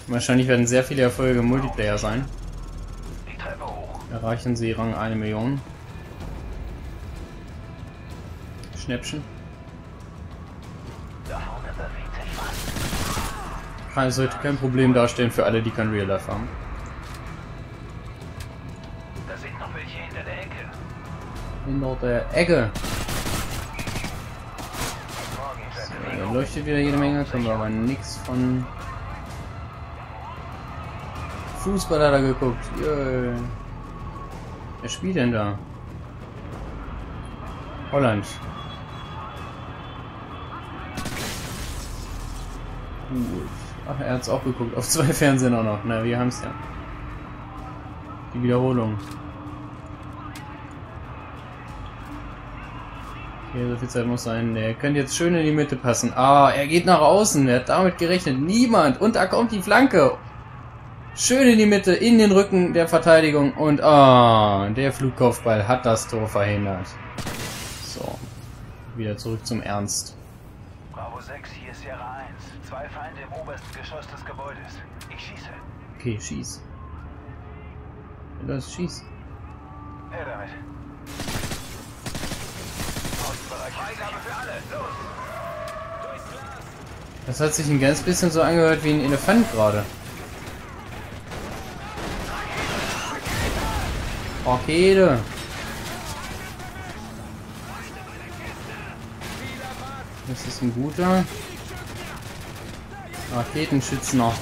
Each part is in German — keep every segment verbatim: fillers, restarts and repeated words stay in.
Wahrscheinlich werden sehr viele Erfolge im Multiplayer sein. Erreichen sie Rang eine Million. Schnäppchen. Kann sollte kein Problem darstellen für alle, die kein Real Life haben. Da sind noch welche hinter der Ecke. Hinter der Ecke. So, da leuchtet wieder jede Menge, können wir aber nichts von. Fußball hat er geguckt. Jö. Wer spielt denn da? Holland. Gut. Ach, er hat's auch geguckt. Auf zwei Fernsehen auch noch. Na, wir haben's ja. Die Wiederholung. Okay, so viel Zeit muss sein. Der könnte jetzt schön in die Mitte passen. Ah, er geht nach außen. Er hat damit gerechnet. Niemand. Und da kommt die Flanke. Schön in die Mitte, in den Rücken der Verteidigung. Und ah, der Flugkopfball hat das Tor verhindert. So. Wieder zurück zum Ernst. Bravo sechs, hier ist Sierra eins. Zwei Feinde im obersten Geschoss des Gebäudes. Ich schieße. Okay, schieß. Los, schieß. Her damit. Außenbereich. Freigabe für alle. Los! Das hat sich ein ganz bisschen so angehört wie ein Elefant gerade. Rakete. Das ist ein guter Raketenschützner.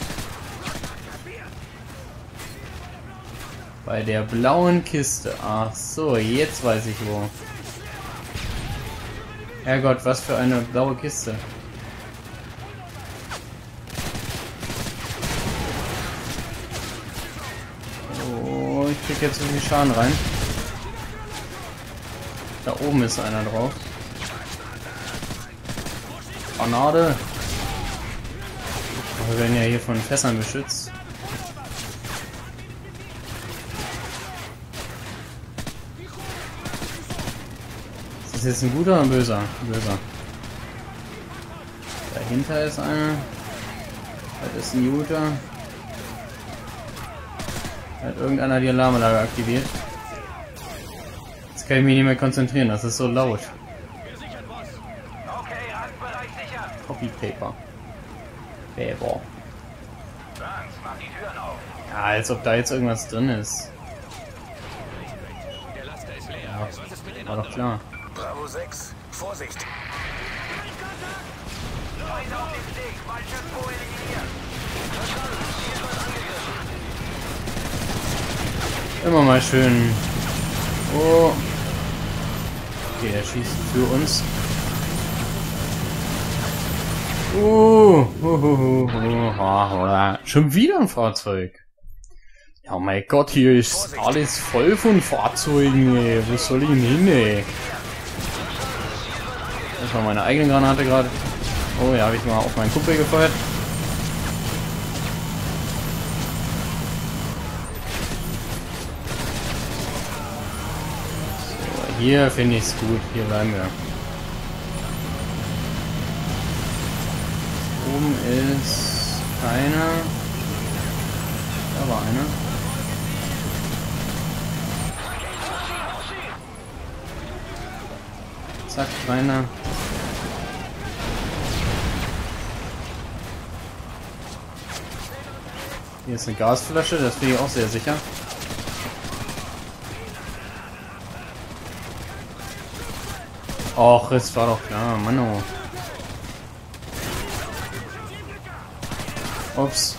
Bei der blauen Kiste. Ach so, jetzt weiß ich wo. Herrgott, was für eine blaue Kiste. Oh, ich krieg jetzt so viel Schaden rein. Da oben ist einer drauf. Granate. Wir werden ja hier von Fässern beschützt. Ist das jetzt ein guter oder ein böser? Ein böser. Dahinter ist einer. Das ist ein guter. Hat irgendeiner die Alarmanlage aktiviert. Jetzt kann ich mich nicht mehr konzentrieren, das ist so laut. Copy Paper. Paper. Ja, als ob da jetzt irgendwas drin ist. Ja, war doch klar. Bravo sechs, Vorsicht! Immer mal schön. Oh. Okay, er schießt für uns. Uh, uh, uh, uh, uh, schon wieder ein Fahrzeug. Ja, mein Gott, hier ist alles voll von Fahrzeugen, ey. Wo soll ich denn hin, ey? Das war meine eigene Granate gerade. Oh ja, habe ich mal auf meinen Kumpel gefeuert. So, hier finde ich es gut. Hier bleiben wir. Oben ist keiner. Da war einer. Zack, reiner. Hier ist eine Gasflasche, das bin ich auch sehr sicher. Och, es war doch klar, Mann. Oh. Ups.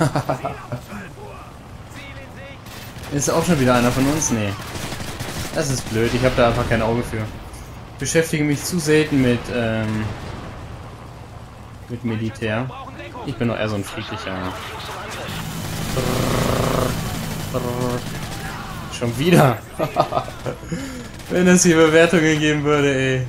Ist auch schon wieder einer von uns? Nee. Das ist blöd, ich habe da einfach kein Auge für. Ich beschäftige mich zu selten mit, ähm, mit Militär. Ich bin doch eher so ein friedlicher. Schon wieder. Wenn es hier Bewertungen geben würde, ey.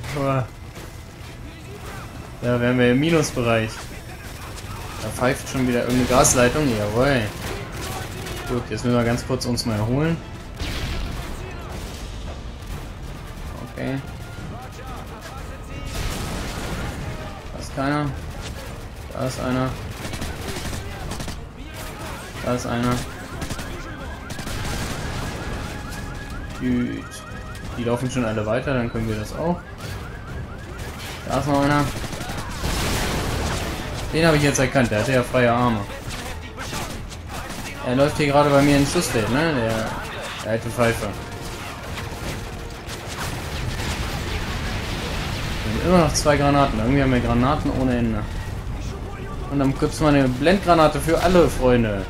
Da wären wir im Minusbereich. Da pfeift schon wieder irgendeine Gasleitung. Jawohl. Gut, jetzt müssen wir ganz kurz uns mal erholen. Okay. Da ist keiner. Da ist einer. Da ist einer. Gut. Die laufen schon alle weiter, dann können wir das auch. Da ist noch einer. Den habe ich jetzt erkannt, der hat ja freie Arme. Er läuft hier gerade bei mir ins Schussfeld, ne? Der, der alte Pfeife. Wir haben immer noch zwei Granaten. Irgendwie haben wir Granaten ohne Ende. Und dann gibt es mal eine Blendgranate für alle Freunde.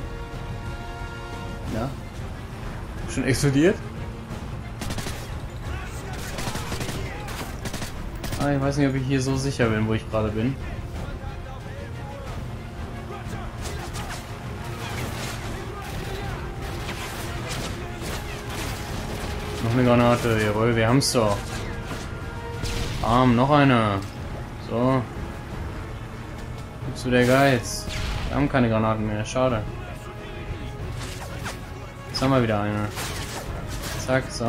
Ja. Schon explodiert? Ah, ich weiß nicht, ob ich hier so sicher bin, wo ich gerade bin. Noch eine Granate, jawohl, wir haben's doch. Arm, noch eine. So. Gibst du der Geiz? Wir haben keine Granaten mehr, schade. Jetzt haben wir wieder eine. Zack, so.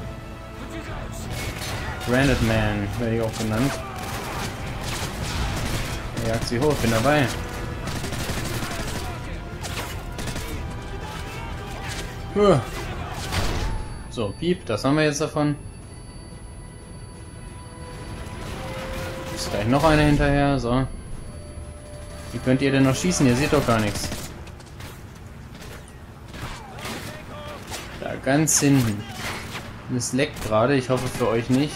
Branded Man, werde ich auch genannt. Er jagt sie hoch, bin dabei. Puh. So, Piep, das haben wir jetzt davon. Ist gleich noch eine hinterher, so. Wie könnt ihr denn noch schießen? Ihr seht doch gar nichts. Da ganz hinten. Und es leckt gerade, ich hoffe für euch nicht.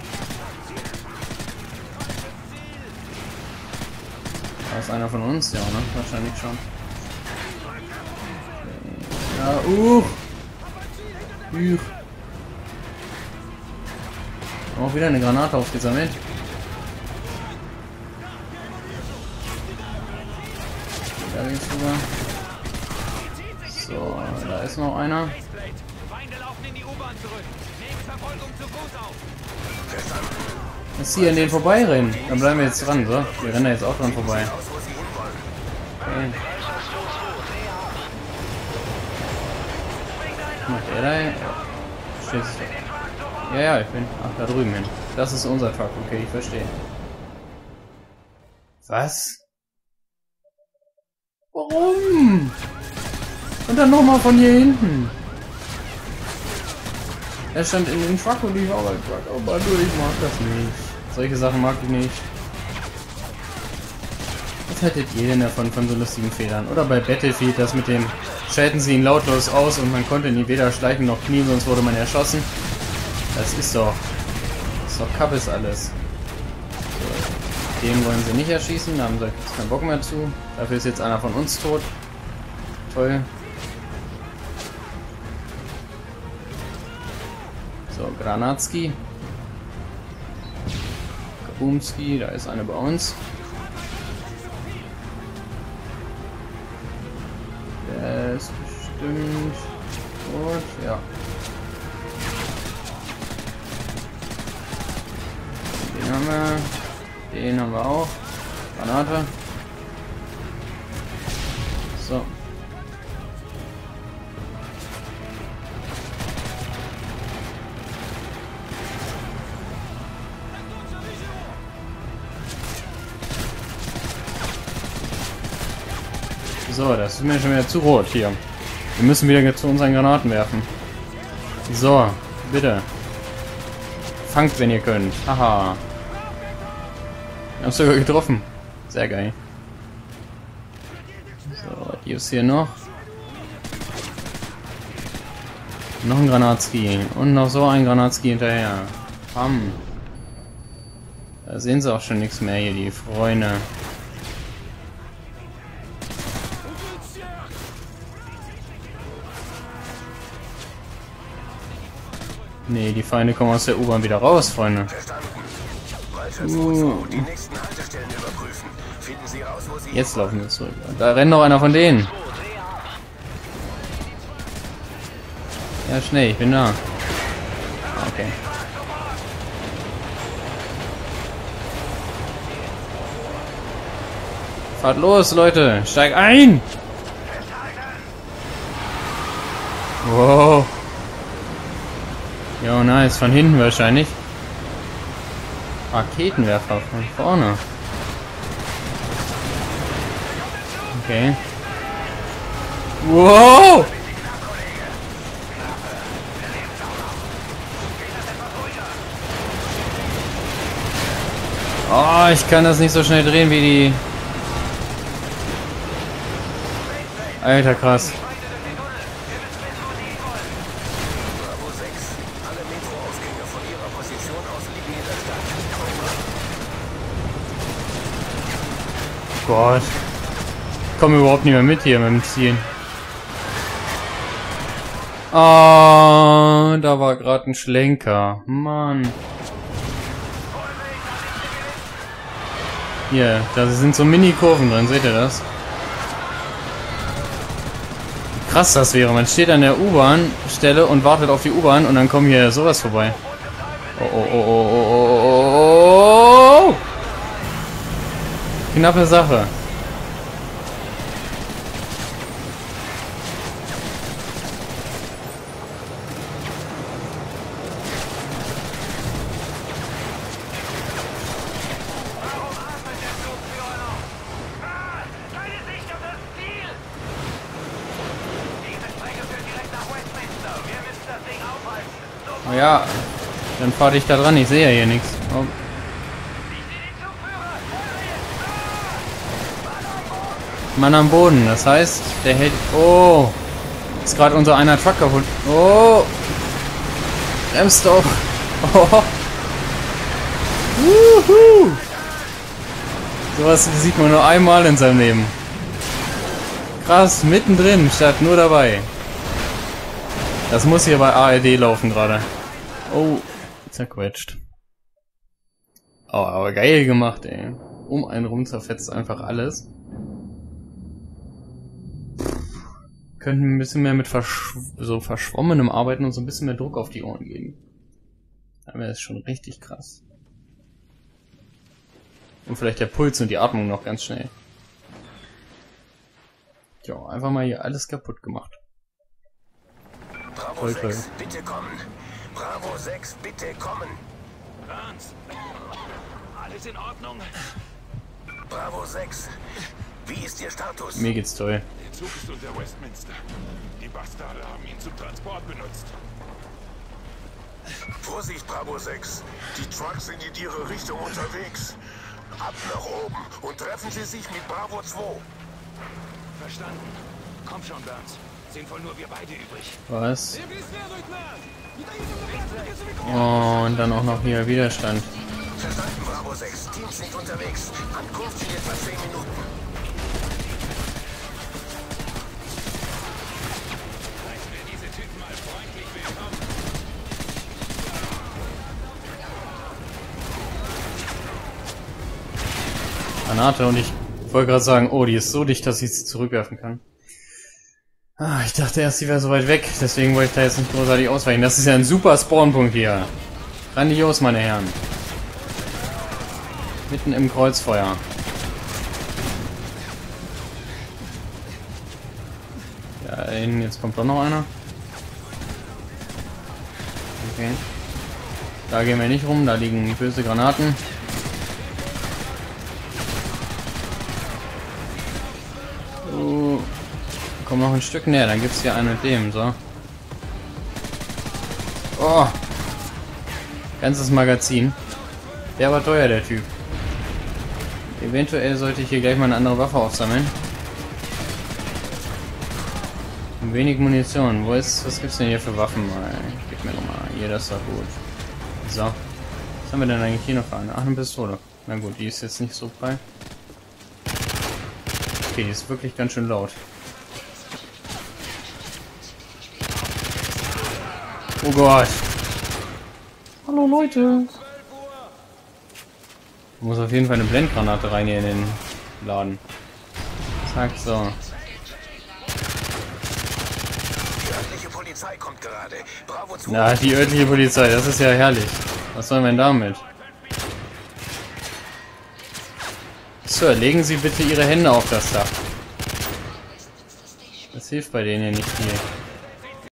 Da ist einer von uns, ja, ne? Wahrscheinlich schon. Ja, uh! Üch. Auch wieder eine Granate aufgesammelt. Da geht's rüber. So, da ist noch einer. Jetzt hier an den vorbeirennen. Dann bleiben wir jetzt dran, so. Wir rennen da jetzt auch dran vorbei. Okay. Was macht der da? Steht sich da. Ja, ja, ich bin. Ach, da drüben hin. Das ist unser Truck, okay, ich verstehe. Was? Warum? Und dann nochmal von hier hinten. Er stand in den Truck und ich war beim Truck. Oh Mann, ich mag das nicht. Solche Sachen mag ich nicht. Was haltet ihr denn davon, von so lustigen Fehlern? Oder bei Battlefield, das mit dem schalten sie ihn lautlos aus und man konnte nie weder schleichen noch knien, sonst wurde man erschossen. Das ist doch... Das ist doch Kappes alles. So, den wollen sie nicht erschießen, da haben sie jetzt keinen Bock mehr zu. Dafür ist jetzt einer von uns tot. Toll. So, Granatski. Kabumski, da ist eine bei uns. Der ist bestimmt gut, ja. Den haben wir. Den haben wir auch. Granate. So. So, das ist mir schon wieder zu rot hier. Wir müssen wieder zu unseren Granaten werfen. So, bitte. Fangt, wenn ihr könnt. Haha. Wir haben es sogar getroffen. Sehr geil. So, die ist hier noch. Noch ein Granatski. Und noch so ein Granatski hinterher. Pam. Da sehen sie auch schon nichts mehr hier, die Freunde. Nee, die Feinde kommen aus der U-Bahn wieder raus, Freunde. Uh. Jetzt laufen wir zurück. Da rennt noch einer von denen. Ja, schnell, ich bin da. Okay. Fahrt los, Leute. Steig ein! Wow. Ja, nice. Von hinten wahrscheinlich. Raketenwerfer von vorne. Okay. Wow! Oh, ich kann das nicht so schnell drehen wie die... Alter, krass. Bravo sechs. Alle Metroausgänge von Ihrer Position aus liegen in der Stadt. Gott. Ich komme überhaupt nicht mehr mit hier mit dem Ziel. Ah, da war gerade ein Schlenker. Mann. Hier, da sind so Mini-Kurven drin, seht ihr das? Wie krass das wäre. Man steht an der U-Bahn-Stelle und wartet auf die U-Bahn und dann kommt hier sowas vorbei. Oh, oh, oh, oh, oh, oh, oh, oh. Knappe Sache. Ja, dann fahr dich da dran, ich sehe ja hier nichts. Oh. Mann am Boden, das heißt, der hält... Oh! Ist gerade unser einer Truck kaputt. Oh! Bremst doch! Oh! Wuhu! Sowas sieht man nur einmal in seinem Leben. Krass, mittendrin, statt nur dabei. Das muss hier bei A R D laufen gerade. Oh, zerquetscht. Oh, aber geil gemacht, ey. Um einen rum zerfetzt einfach alles. Könnten ein bisschen mehr mit verschw so verschwommenem arbeiten und so ein bisschen mehr Druck auf die Ohren geben. Dann wäre es schon richtig krass. Und vielleicht der Puls und die Atmung noch ganz schnell. Ja, einfach mal hier alles kaputt gemacht. Bravo sechs, bitte kommen. Bravo sechs, bitte kommen. Ernst? Alles in Ordnung? Bravo sechs, wie ist Ihr Status? Mir geht's toll. Der Zug ist unter Westminster. Die Bastarde haben ihn zum Transport benutzt. Vorsicht, Bravo sechs. Die Trucks sind in Ihre Richtung unterwegs. Ab nach oben und treffen Sie sich mit Bravo zwei. Verstanden. Komm schon, Burns. Sind wohl nur wir beide übrig. Was? Oh, und dann auch noch hier Widerstand. Verstanden, Bravo sechs. Teams sind unterwegs. Ankunft in etwa zehn Minuten. Heißen wir diese Typen mal freundlich willkommen. Granate und ich wollte gerade sagen, oh, die ist so dicht, dass ich sie zurückwerfen kann. Ah, ich dachte erst, sie wäre so weit weg, deswegen wollte ich da jetzt nicht großartig ausweichen. Das ist ja ein super Spawnpunkt hier. Grandios, meine Herren. Mitten im Kreuzfeuer. Ja, da hinten, jetzt kommt doch noch einer. Okay. Da gehen wir nicht rum, da liegen böse Granaten. Uh, komm noch ein Stück näher, dann gibt's hier einen mit dem, so. Oh! Ganzes Magazin. Der war teuer, der Typ. Eventuell sollte ich hier gleich mal eine andere Waffe aufsammeln. Und wenig Munition. Wo ist, was gibt's denn hier für Waffen? Gib mir nochmal. Hier, das war gut. So. Was haben wir denn eigentlich hier noch für eine? Ach, eine Pistole. Na gut, die ist jetzt nicht so frei. Okay, die ist wirklich ganz schön laut. Oh Gott. Hallo Leute. Ich muss auf jeden Fall eine Blendgranate rein hier in den Laden. Zack, so. Die örtliche Polizei kommt gerade. Bravo zwei. Na, die örtliche Polizei, das ist ja herrlich. Was soll man damit? Sir, legen Sie bitte Ihre Hände auf das Dach. Das hilft bei denen hier nicht viel.